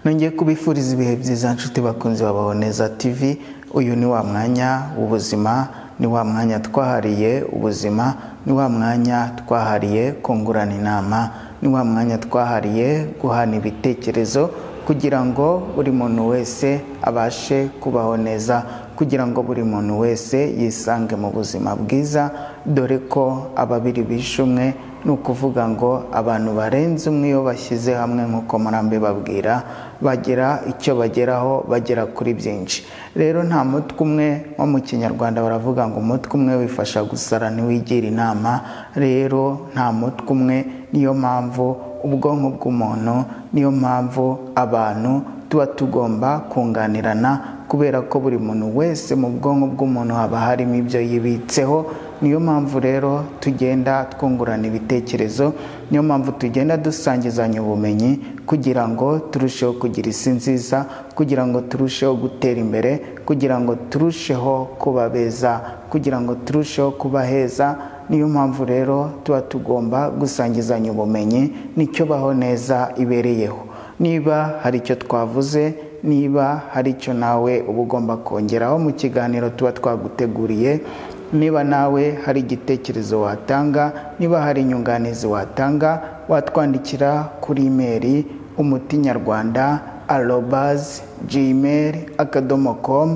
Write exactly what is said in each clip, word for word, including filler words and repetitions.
nongeye kubifuriza ibihe byiza nshuti bakunzi babaho neza T V. Uyu ni wa mwanya w'ubuzima, ni wa mwanya twahariye ubuzima, ni wa mwanya twahariye kungurana inama, ni wa mwanya twahariye guhana ibitekerezo kugira ngo buri muntu wese abashe kubaho neza, kugira ngo buri muntu wese yisange mu buzima bwiza, dore ko ababiri bishumwe nukuvuga ngo abantu barenze umwe iyo bashyize hamwe nkuko murambe babwira bagira icyo bageraho, bagera kuri byinshi. Rero nta mutwe umwe wo mu Kinyarwanda baravuga ngo umutwe umwe wifasha gusara ntiwigira inama. Rero nta mutwe umwe, niyo mpamvu ubwonko bw'umuntu, niyo mpamvu abantu tuba tugomba kunganirana, kubera ko buri muntu wese mu bwonko bw'umuntu haba harimo ibyo yibitseho. Niyo mpamvu rero tugenda twungurana ibitekerezo, niyo mpamvu tugenda dusangizanya ubumenyi kugira ngo turusheho kugira isi nziza, kugira ngo turusheho gutera imbere, kugira ngo turusheho kuba beza, kugira ngo turusheho kuba heza. Niyo mpamvu rero tuba tugomba gusangizanya ubumenyi, nicyo baho neza ibereyeho. Niba hari icyo twavuze, niba hari icyo nawe uba ugomba kongeraho mu kiganiro tuba twaguteguriye, niba nawe hari igitekerezo watanga, niba hari inyunganizi watanga, watwandikira kuri email umutinyarwanda arobase gmail akadomo com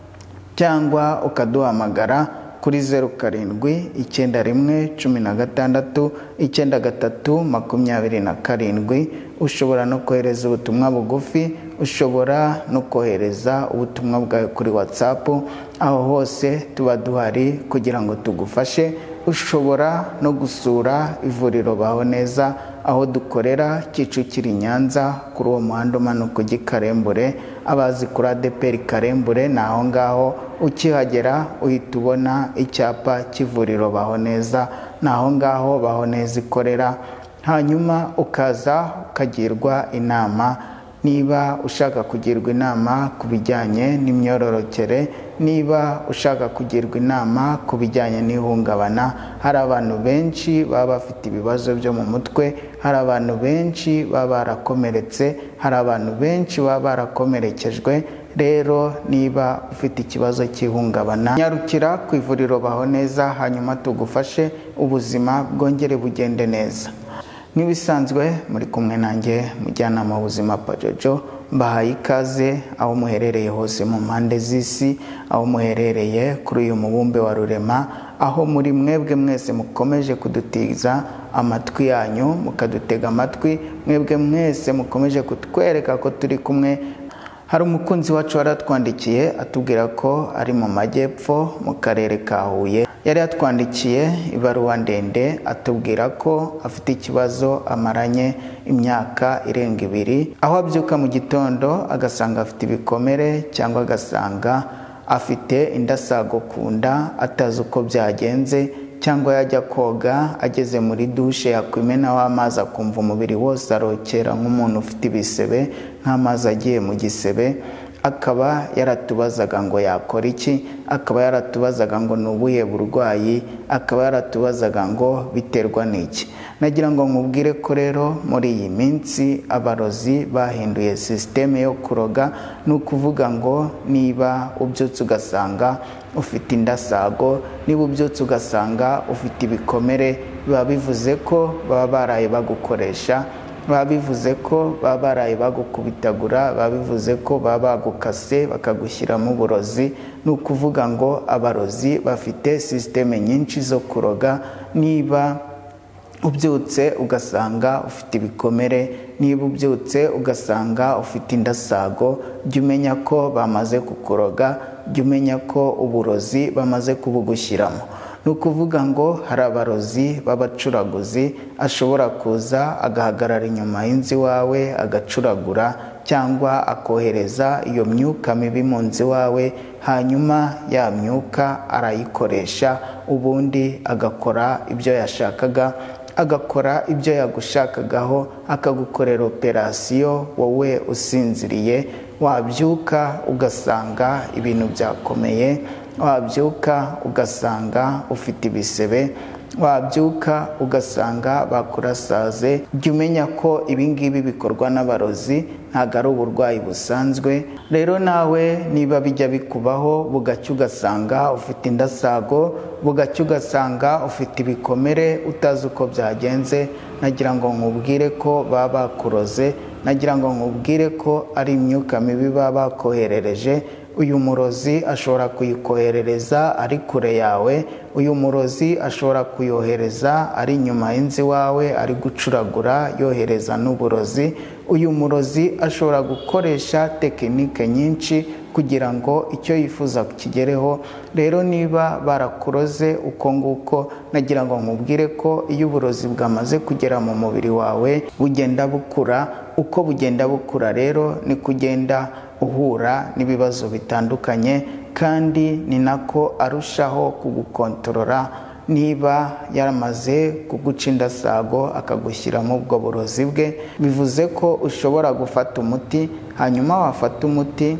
cyangwa ukaduhamagara kuri zeru karindwi icyenda rimwe cumi na gatandatu icyenda gatatu makumyabiri na karindwi. Ushobora no kohereza ubutumwa bugufi, ushobora no kohereza ubutumwa bwawe kuri WhatsApp. Aho hose tuba duhari kugira ngo tugufashe. Ushobora no gusura ivuriro Baho Neza aho dukorera Kicukiro Nyanza kuri uwo muhanda umanuka ujya Karembure. Abazi kuri A D P R Karembure ni aho ngaho, ukihagera uhita ubona icyapa cy'ivuriro Baho Neza, ni aho ngaho Baho Neza ikorera. Hanyuma ukaza ukagirwa inama. Niba ushaka kugirwa inama ku bijyanye n'imyororokere, niba ushaka kugirwa inama ku bijyanye n'ihungabana, hari abantu benshi baba bafite ibibazo byo mu mutwe, hari abantu benshi baba barakomeretse, hari abantu benshi baba barakomerekejwe. Rero niba ufite ikibazo cy'ihungabana, nyarukira ku ivuriro Baho Neza, hanyuma tugufashe ubuzima bwongere bugende neza. Nk'ibisanzwe muri kumwe nanjye mujyanama w'ubuzima Pajojo, mbahaye ikaze aho muherereye hose mu mpande z'isi, aho muherereye kuri uyu mubumbe wa rurema, aho muri mwebwe mwese mukomeje kudutiza amatwi yanyu, mukadutega amatwi, mwebwe mwese mukomeje kutwereka ko turi kumwe. Hari umukunzi wacu waratwandikiye atubwira ko ari mu majyepfo mu karere ka Huye. Yari yatwandikiye ibaruwa ndende atubwira ko afite ikibazo amaranye imyaka irenga ibiri, aho abyuka mu gitondo agasanga afite ibikomere cyangwa agasanga afite indasago ku nda, atazi uko byagenze, cyangwa yajya koga ageze muri dushe yakwimenaho amazi akumva umubiri wose arokera nk'umuntu ufite ibisebe, nk'amazi agiye mu gisebe. Akaba yaratubazaga ngo yakora iki, akaba yaratubazaga ngo nubuye burwayi, akaba yaratubazaga ngo biterwa n'iki. Nagira ngo nkubwire ko rero muri iyi minsi abarozi bahinduye systeme yo kuroga. Nukuvuga ngo niba ubyutse ugasanga ufite indasago, niba ubyutse ugasanga ufite ibikomere, biba bivuze ko baba baraye bagukoresha, baba bivuze ko baba baraye bagukubitagura, baba bivuze ko baba bagukase bakagushyiramo uburozi. Ni ukuvuga ngo abarozi bafite systeme nyinshi zo kuroga. Niba ubyutse ugasanga ufite ibikomere, niba ubyutse ugasanga ufite indasago, jya umenya ko bamaze kukuroga, jya umenya ko uburozi bamaze kubugushyiramo. Ni ukuvuga ngo hari abarozi b'abacuraguzi, ashobora kuza agahagarara inyuma y'inzu iwawe agacuragura, cyangwa akohereza iyo myuka mibi mu nzu iwawe, hanyuma ya myuka arayikoresha, ubundi agakora ibyo yashakaga, agakora ibyo yagushakagaho, akagukorera operasiyo wowe usinziriye. Wabyuka ugasanga ibintu byakomeye, wabyuka ugasanga ufite ibisebe, wabyuka ugasanga bakurasaze, jya umenya ko ibingibi bikorwa n'abarozi, ntabwo ari uburwayi busanzwe. Rero nawe niba bijya bikubaho bugacya ugasanga ufite indasago, bugacya ugasanga ufite ibikomere utazi uko byagenze, nagira ngo nkubwire ko baba bakuroze, nagira ngo nkubwire ko ari imyuka mibi baba bakoherereje. Uyu murozi ashobora kuyikoherereza ari kure yawe, uyu murozi ashobora kuyohereza ari inyuma y'inzu wawe, ari gucuragura yohereza n'uburozi. Uyu murozi ashobora gukoresha tekinike nyinshi kugira ngo icyo yifuza kigereho. Rero niba barakuroze uko nguko, nagira ngo nkubwire ko iyo uburozi bwamaze kugera mu mubiri wawe bugenda bukura. Uko bugenda bukura rero ni kugenda uhura n'ibibazo bitandukanye, kandi ni nako arushaho kugukontorora. Niba yaramaze kuguca indasago akagushyiramo ubwo burozi bwe, bivuze ko ushobora gufata umuti, hanyuma wafata umuti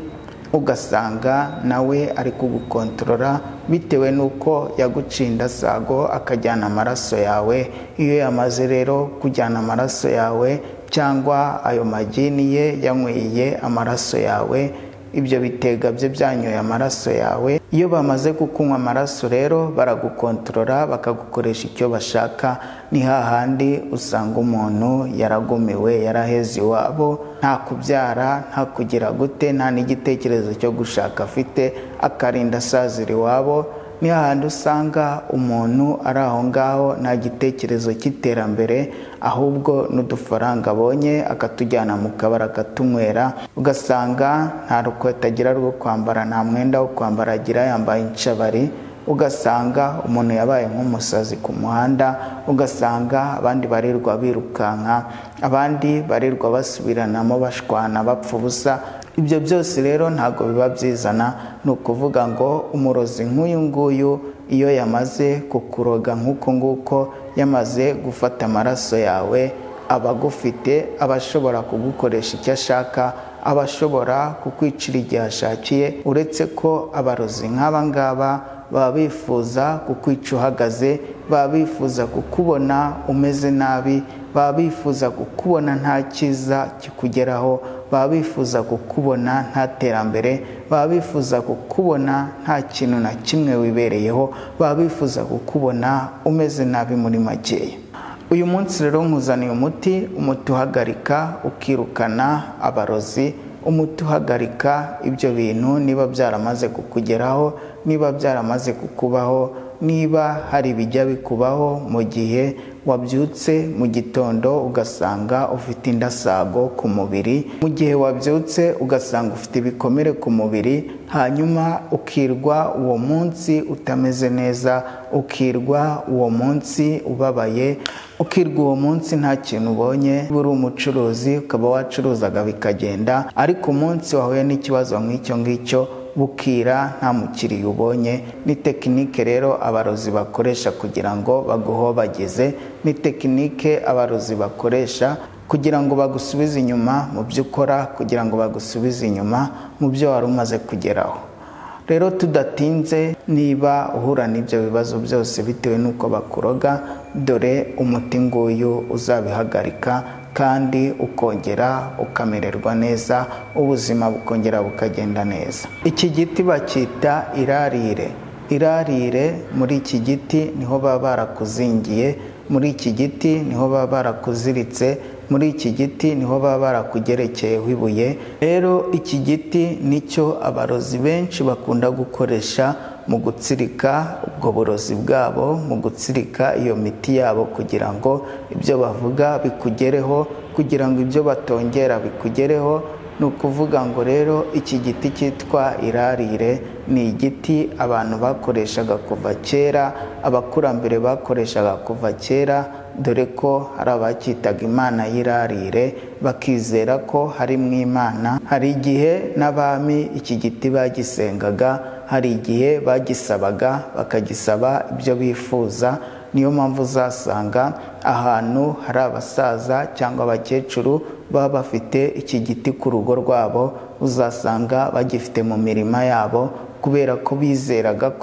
ugasanga nawe ari kugukontorora bitewe n'uko yaguciye indasago akajyana amaraso yawe. Iyo yamaze rero kujyana amaraso yawe, cyangwa ayo magini ye yanyweye amaraso yawe, ibyo bitega bye byanyoye amaraso yawe, iyo bamaze kukunywa amaraso rero baragukontorora bakagukoresha icyo bashaka. Ni hahandi usanga umuntu yaragumiwe, yaraheze iwabo, nta kubyara, nta kugira gute, nta n'igitekerezo cyo gushaka afite, akarinda asazira iwabo. Ni hahandi usanga umuntu ari aho ngaho nta gitekerezo cy'iterambere, ahubwo n'udufaranga abonye akatujyana mu kabari akatunywera, ugasanga nta rukweto agira rwo kwambara, nta mwenda wo kwambara agira, yambaye incabari. Ugasanga umuntu yabaye nk'umusazi ku muhanda, ugasanga abandi barirwa birukanka, abandi barirwa basubiranamo bashwana bapfa ubusa. Ibyo byose rero ntabwo biba byizana. Ni ukuvuga ngo umurozi nk'uyu nguyu iyo yamaze kukuroga nk'uko nguko, yamaze gufata amaraso yawe, aba agufite, aba ashobora kugukoresha icyo ashaka, aba ashobora kukwicira igihe ashakiye. Uretse ko abarozi nk'aba ngaba baba bifuza kukwica uhagaze, baba bifuza kukubona umeze nabi, baba bifuza kukubona nta cyiza kikugeraho, baba bifuza kukubona nta terambere, baba bifuza kukubona nta kintu na kimwe wibereyeho, baba bifuza kukubona umeze nabi muri makeya. Uyu munsi rero nkuzaniye umuti, umuti uhagarika ukirukana abarozi, umuti uhagarika ibyo bintu niba byaramaze kukugeraho, niba byaramaze kukubaho, niba hari ibijya bikubaho mu gihe wabyutse mu gitondo ugasanga ufite indasago ku mubiri, mu gihe wabyutse ugasanga ufite ibikomere ku mubiri, hanyuma ukirwa uwo munsi utameze neza, ukirwa uwo munsi ubabaye, ukirwa uwo munsi nta kintu ubonye. Uri umucuruzi ukaba wacuruzaga bikagenda, ariko umunsi wahuye n'ikibazo nk'icyo ngicyo bukira nta mukiriya ubonye. Ni tekinike rero abarozi bakoresha kugira ngo baguhobagize, ni tekinike abarozi bakoresha kugira ngo bagusubize inyuma mu byo ukora, kugira ngo bagusubize inyuma mu byo wari umaze kugeraho. Rero tudatinze, niba uhura n'ibyo bibazo byose bitewe n'uko bakuroga, dore umuti nguyu uzabihagarika kandi ukongera ukamererwa neza, ubuzima bukongera bukagenda neza. Iki giti bacyita irarire. Irarire, muri iki giti niho baba barakuzingiye, muri iki giti niho baba barakuziritse, muri iki giti niho baba barakugerekeyeho ibuye. Rero iki giti nicyo abarozi benshi bakunda gukoresha mu gutsirika ubwo burozi bwabo, mu gutsirika iyo miti yabo kugira ngo ibyo bavuga bikugereho, kugira ngo ibyo batongera bikugereho. Ni ukuvuga ngo rero iki giti cyitwa irarire ni igiti abantu bakoreshaga kuva kera, abakurambere bakoreshaga kuva kera, dore ko hari abacyitaga imana y'irarire, bakizera ko harimo imana. Hari igihe n'abami iki giti bagisengaga, hari igihe bagisabaga bakagisaba ibyo bifuza. Niyo mpamvu uzasanga ahantu hari abasaza cyangwa abakecuru baba bafite iki giti ku rugo rwabo, uzasanga bagifite mu mirima yabo, kubera ko bizeraga ko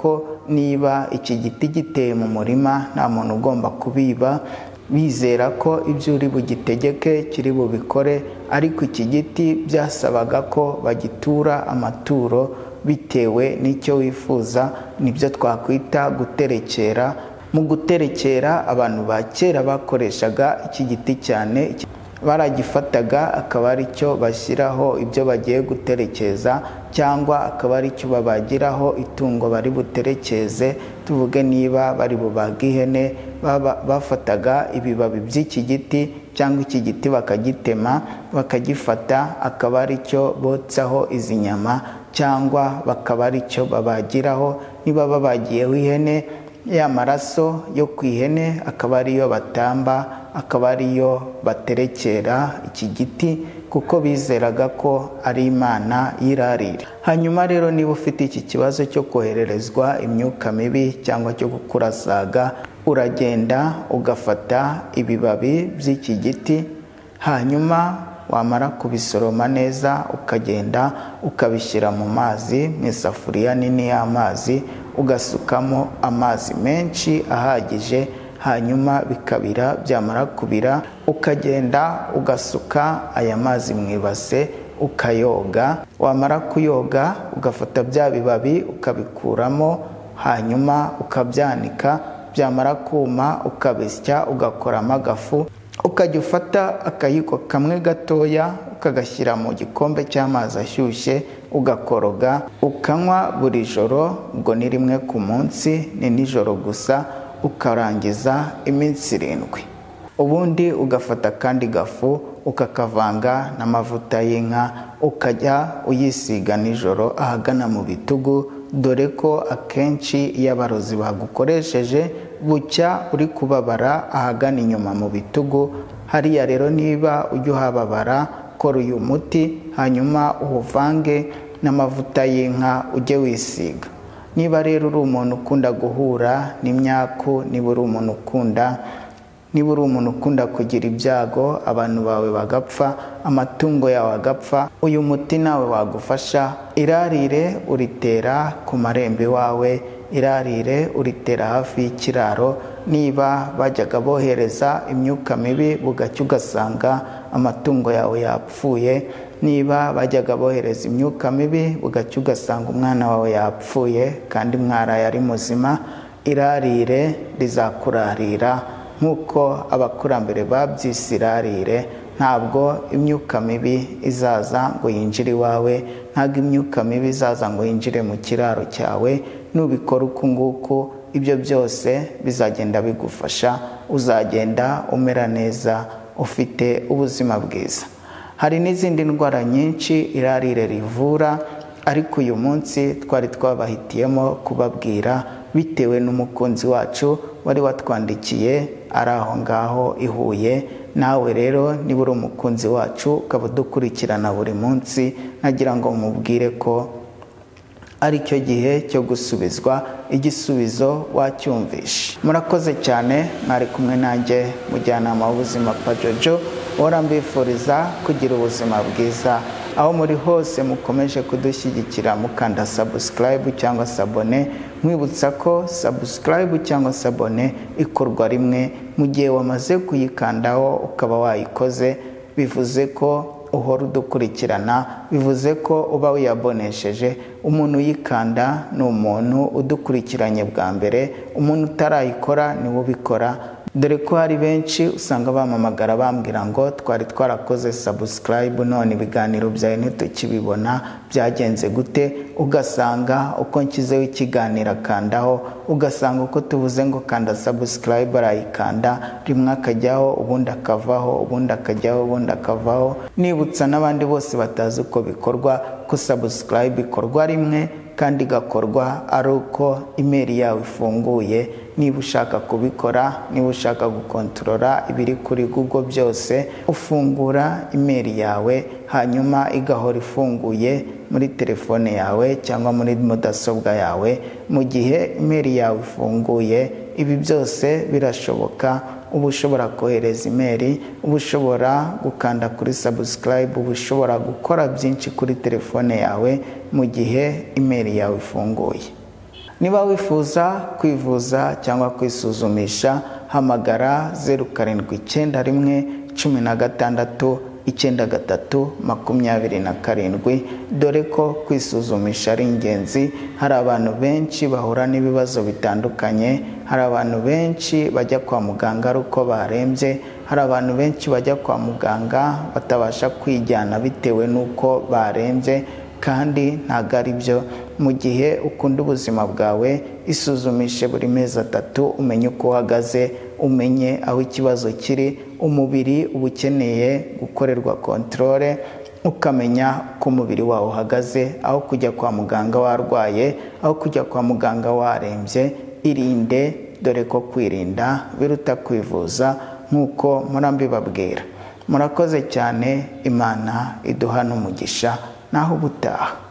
niba iki giti giteye mu murima nta muntu ugomba kubiba, bizera ko ibyo uri bugitegeke kiri bubikore, ariko iki giti byasabaga ko bagitura amaturo bitewe n'icyo wifuza. Nibyo twakwita guterekera. Mu guterekera abantu ba kera bakoreshaga iki giti cyane, baragifataga akaba ari cyo bashyiraho ibyo bagiye guterekeza, cyangwa akaba ari cyo babagiraho itungo bari buterekeze. Tuvuge niba bari bubaga ihene, bafataga ibibabi by'iki giti cyangwa iki giti bakagitema bakagifata, akaba ari cyo botsaho izi nyama, cyangwa bakaba ari cyo babagiraho. Niba babagiyeho ihene, ya maraso yo ku ihene akaba ariyo batamba, akaba ariyo baterekera iki giti, kuko bizeraga ko ari Imana y'irarire. Hanyuma rero niba ufite iki kibazo cyo kohererezwa imyuka mibi cyangwa cyo gukurasaga, uragenda ugafata ibibabi by'iki giti, hanyuma wamara kubisoroma neza ukagenda ukabishyira mu mazi, mu isafuriya nini y'amazi, ugasukamo amazi menshi ahagije, hanyuma bikabira. Byamara kubira ukagenda ugasuka aya mazi mu ibase ukayoga. Wamara kuyoga ugafata bya bibabi ukabikuramo, hanyuma ukabyanika. Byamara kuma ukabisya ugakoramo agafu, ukajya ufata akayiko kamwe gatoya ukagashyira mu gikombe cy'amazi ashyushye ugakoroga, ukanywa buri joro. Ubwo ni rimwe ku munsi, ni nijoro gusa, ukarangiza iminsi irindwi. Ubundi ugafata kandi gafu ukakavanga n'amavuta y'inka, ukajya uyisiga nijoro ahagana mu bitugu, dore ko akenshi iyo abarozi bagukoresheje bucya uri kubabara ahagana inyuma mu bitugu. Hariya rero niba ujya uhababara, kora uyu muti hanyuma uwuvange n'amavuta y'inka ujye wisiga. Niba rero uri umuntu ukunda guhura n'imyaku, niba uri umuntu ukunda niba uri umuntu ukunda kugira ibyago, abantu bawe bagapfa, amatungo yawe agapfa, uyu muti nawe wagufasha. Irarire uritera ku marembo iwawe, irarire uritera hafi y'ikiraro. Niba bajyaga bohereza imyuka mibi bugacya ugasanga amatungo yawe yapfuye, niba bajyaga bohereza imyuka mibi bugacya ugasanga umwana wawe yapfuye kandi mwaraye ari muzima, irarire rizakurarira nk'uko abakurambere babyise irarire. Ntabwo imyuka mibi izaza ngo yinjire iwawe, ntabwo imyuka mibi izaza ngo yinjire mu kiraro cyawe. Nubikora uku nguku, ibyo byose bizagenda bigufasha, uzagenda umera neza, ufite ubuzima bwiza. Hari n'izindi ndwara nyinshi irarire rivura, ariko uyu munsi twari twabahitiyemo kubabwira bitewe n'umukunzi wacu wari watwandikiye ari aho ngaho i Huye. Nawe rero niba uri umukunzi wacu ukaba udukurikirana buri munsi, nagira ngo mubwire ko ari cyo gihe cyo gusubizwa, igisubizo wacyumvishe. Murakoze cyane, mwari kumwe nanjye mujyanama w'ubuzima Pajojo, uhora mbifuriza kugira ubuzima bwiza. Aho muri hose mukomeje kudushyigikira mukanda subscribe cyangwa sabone, mwibutsa ko subscribe cyangwa sabone ikorwa rimwe. Mu gihe wamaze kuyikandaho ukaba wayikoze, bivuze ko uhora udukurikirana, bivuze ko uba wiyabonesheje. Umuntu uyikanda ni umuntu udukurikiranye bwa mbere, umuntu utarayikora niwe ubikora. Dore ko hari benshi usanga bamamagara bambwira ngo twari twarakoze subscribe none ibiganiro byawe ntitukibibona, byagenze gute? Ugasanga uko nshyizeho ikiganiro akandaho, ugasanga uko tuvuze ngo kanda subscribe arayikanda, rimwe akajyaho ubundi akavaho, ubundi akajyaho ubundi akavaho. Nibutsa n'abandi bose batazi uko bikorwa ko subscribe ikorwa rimwe kandi gakorwa ari uko email yawe ifunguye. Niba ushaka kubikora, niba ushaka gukontorora ibiri kuri Google byose, ufungura email yawe hanyuma igahora ifunguye muri telefone yawe cyangwa muri mudasobwa yawe. Mu gihe email yawe ifunguye, ibi byose birashoboka. Ubu ushobora kohereza email, ubu ushobora gukanda kuri subscribe, ubu ushobora gukora byinshi kuri telefone yawe mu gihe email yawe ifunguye. Niba wifuza kwivuza cyangwa kwisuzumisha, hamagara zeru karindwi icyenda rimwe cumi na gatandatu icyenda gatatu makumyabiri na karindwi, dore ko kwisuzumisha ari ingenzi. Hari abantu benshi bahura n'ibibazo bitandukanye, hari abantu benshi bajya kwa muganga ari uko barembye, hari abantu benshi bajya kwa muganga batabasha kwijyana bitewe n'uko barembye, kandi ntabwo ari byo. Mu gihe ukunda ubuzima bwawe, isuzumishe buri mezi atatu umenye uko uhagaze, umenye aho ikibazo kiri. Umubiri uba ukeneye gukorerwa kontrole, ukamenya uko umubiri wawe uhagaze, aho kujya kwa muganga warwaye, aho kujya kwa muganga warembye. Irinde, dore ko kwirinda biruta kwivuza, nk'uko murambibabwira. Murakoze cyane, Imana iduha n'umugisha, naho ubutaha.